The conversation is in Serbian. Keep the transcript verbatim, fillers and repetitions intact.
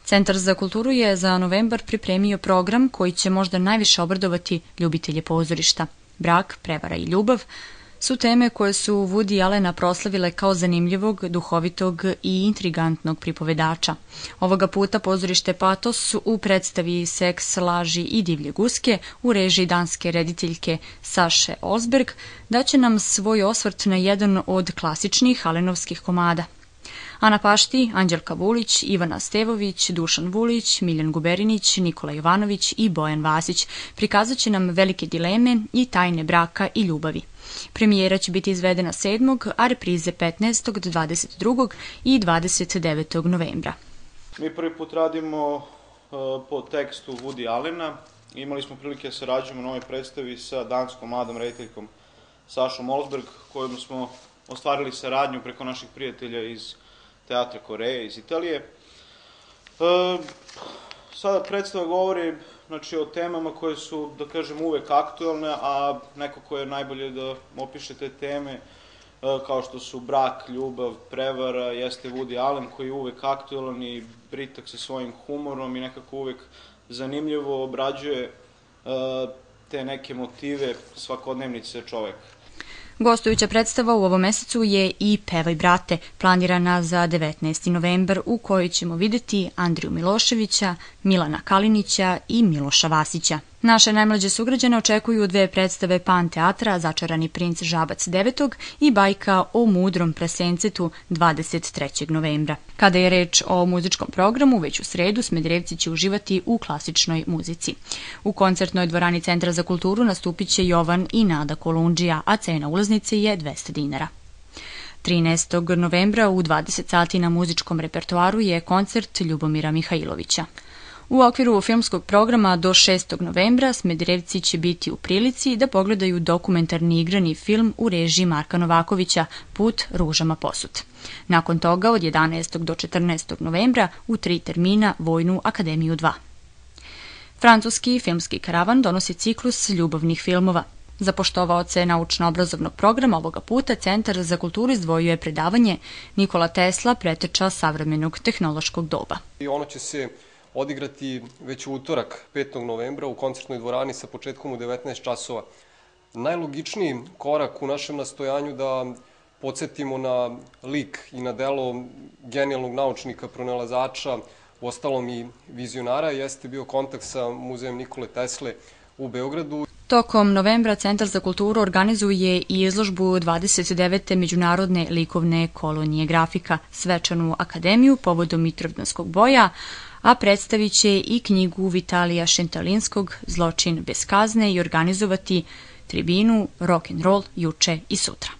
Centar za kulturu je za novembar pripremio program koji će možda najviše obradovati ljubitelje pozorišta. Brak, prevara i ljubav su teme koje su Woody Allena proslavile kao zanimljivog, duhovitog i intrigantnog pripovedača. Ovoga puta pozorište Patos u predstavi Seks, laži i divlje guske u režiji danske rediteljke Saše Olsberg daće nam svoj osvrt na jedan od klasičnih alenovskih komada. Ana Pašti, Anđelka Vulić, Ivana Stevović, Dušan Vulić, Miljan Guberinić, Nikola Jovanović i Bojan Vasić prikazat će nam velike dileme i tajne braka i ljubavi. Premijera će biti izvedena sedmog a reprize petnaestog do dvadeset drugog i dvadeset devetog novembra. Mi prvi put radimo uh, po tekstu Woody Allena. Imali smo prilike da sarađujemo na ovoj predstavi sa danskom mladom rediteljkom Sašom Olsberg, kojom smo ostvarili saradnju preko naših prijatelja iz Teatra Koreje, iz Italije. E, sada predstava govori znači, o temama koje su, da kažem, uvek aktuelne, a neko ko je najbolje da opiše te teme, e, kao što su brak, ljubav, prevara, jeste Woody Allen, koji je uvek aktuelan i britak sa svojim humorom i nekako uvek zanimljivo obrađuje e, te neke motive svakodnevnice čoveka. Gostujuća predstava u ovom mesecu je i Pevaj brate, planirana za devetnaesti novembar, u kojoj ćemo videti Andriju Miloševića, Milana Kalinića i Miloša Vasića. Naše najmlađe sugrađane očekuju dve predstave Pan teatra Začarani princ Žabac devetog i Bajka o mudrom prasencetu dvadeset trećeg novembra. Kada je reč o muzičkom programu, već u sredu Smederevci će uživati u klasičnoj muzici. U koncertnoj dvorani Centra za kulturu nastupit će Jovan i Nada Kolundžija, a cena ulaznice je dvesta dinara. trinaestog novembra u dvadeset sati na muzičkom repertoaru je koncert Ljubomira Mihajlovića. U okviru filmskog programa do šestog novembra Smederevci će biti u prilici da pogledaju dokumentarni igrani film u režiji Marka Novakovića Put ružama posut. Nakon toga od jedanaestog do četrnaestog novembra u tri termina Vojnu akademiju dva. Francuski filmski karavan donosi ciklus ljubavnih filmova. Za poštovaoce naučno-obrazovnog programa ovoga puta Centar za kulturu izdvojio je predavanje Nikola Tesla, preteča savremenog tehnološkog doba. I ono će se odigrati već u utorak petog novembra u koncertnoj dvorani sa početkom u devetnaest časova. Najlogičniji korak u našem nastojanju da podsjetimo na lik i na delo genijalnog naučnika, pronalazača, uostalom i vizionara, jeste bio kontakt sa muzejem Nikole Tesle u Beogradu. Tokom novembra Centar za kulturu organizuje i izložbu dvadeset devete Međunarodne likovne kolonije grafika, svečanu akademiju povodom Mitrovdanskog boja, a predstavit će i knjigu Vitalija Šentalinskog Zločin bez kazne i organizovati tribinu Rock and Roll juče i sutra.